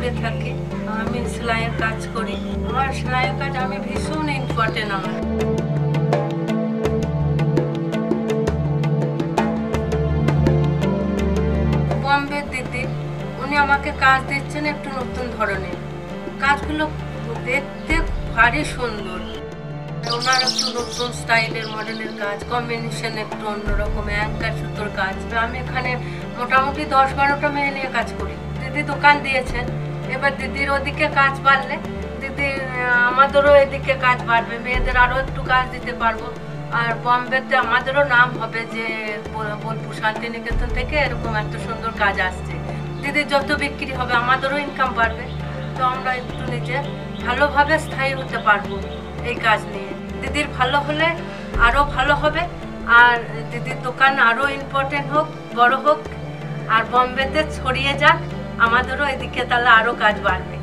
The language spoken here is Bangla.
বলপুরে থাকি, আমি সেলাইয়ের কাজ করি। আমার সেলাইয়ের কাজ আমি ভীষণ ইম্পর্টেন্ট। আমার বম্বের দিদি, উনি আমাকে কাজ দিচ্ছেন একটু নতুন ধরনের। কাজগুলো দেখতে ভারী সুন্দর। ওনার একটু নতুন স্টাইলের মডেলের কাজ, কম্বিনেশন একটু অন্যরকম, অ্যাঙ্কার সুতোর কাজ। আমি এখানে মোটামুটি 10-12টা মেয়ে নিয়ে কাজ করি। দিদি দোকান দিয়েছেন, এবার দিদির ওদিকে কাজ বাড়লে দিদি আমাদেরও এদিকে কাজ বাড়বে, মেয়েদের আরও একটু কাজ দিতে পারবো। আর বম্বেতে আমাদেরও নাম হবে যে বোলপুর শান্তিনিকেতন থেকে এরকম এত সুন্দর কাজ আসছে। দিদির যত বিক্রি হবে আমাদেরও ইনকাম বাড়বে, তো আমরা একটু নিজে ভালোভাবে স্থায়ী হতে পারবো এই কাজ নিয়ে। দিদির ভালো হলে আরও ভালো হবে, আর দিদির দোকান আরও ইম্পর্টেন্ট হোক, বড় হোক, আর বম্বেতে ছড়িয়ে যাক, আমাদেরও এদিকে তাহলে আরও কাজ বাড়বে।